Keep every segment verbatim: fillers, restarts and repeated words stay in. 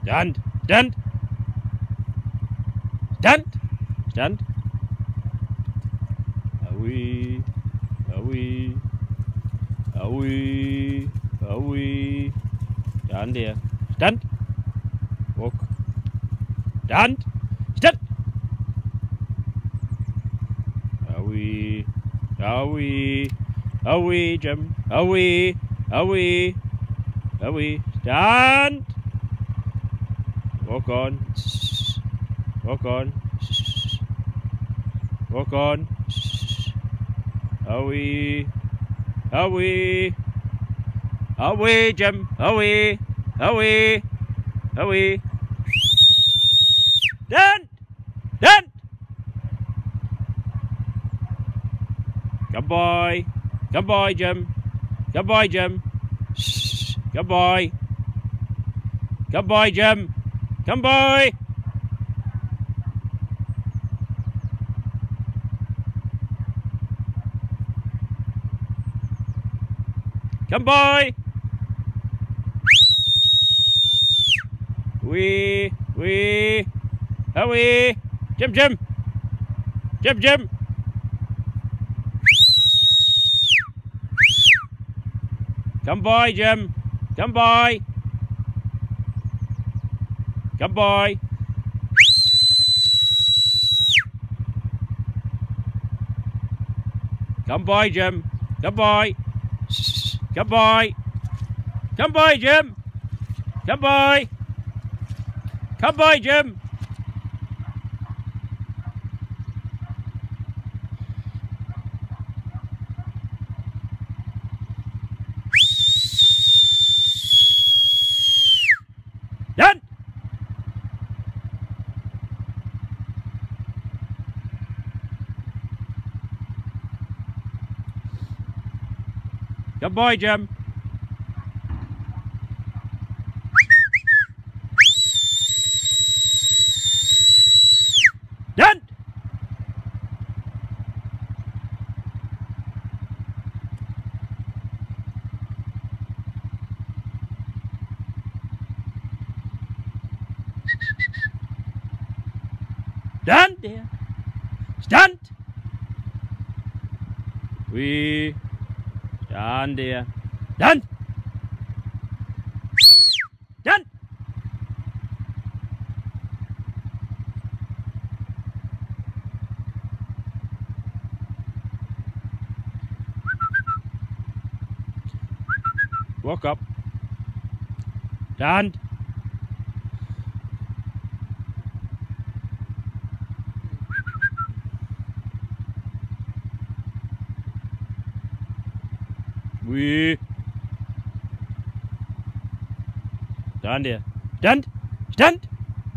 Stand. Stand. Stand. Stand. Away. Away. Away. Away. Stand there. Stand. Walk. Stand. Stand. Away. Away. Away, Jim. Away. Away. Away. Stand. Walk on. Walk on. Walk on. Away. Away. Away, Jim. Away. Away. Away. Done. Done. Good boy. Good boy, Jim. Good boy, Jim. Good boy. Good boy, Jim. Come boy. Come boy. Wee, wee, away. Jim, Jim. Jim, Jim. Come boy, Jim. Come boy. Come boy. Come boy, Jim. Come boy. Come boy. Come boy, Jim. Come boy. Come boy, Jim. Done. Good boy, Jim. Done. Stand there. Stand. We stand there. Done. Done. Walk up. Stand. We stand there. Stand. Stand.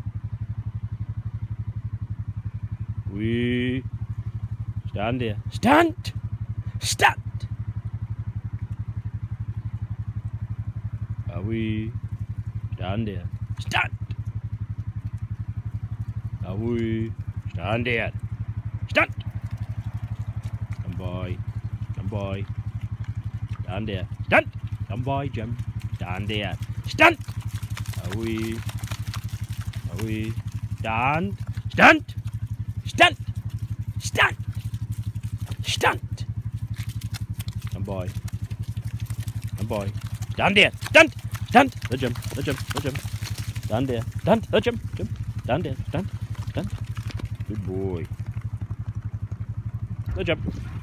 We stand there. Stand. Stand. Are we stand there? Stand. Are we stand there? Stand. Come boy. Come boy. Stand there. Stand. Come boy, Jim. Stand there. Stand. Are we? Are we? Stand. Stand. Stand. Stand. Stand. Come boy. Come boy. Stand there. Stand. Stand. The Jim. The Jim. The Jim. Stand there. Stand. The Jim. Jim. Stand there. Stand. Stand. Good boy. The Jim.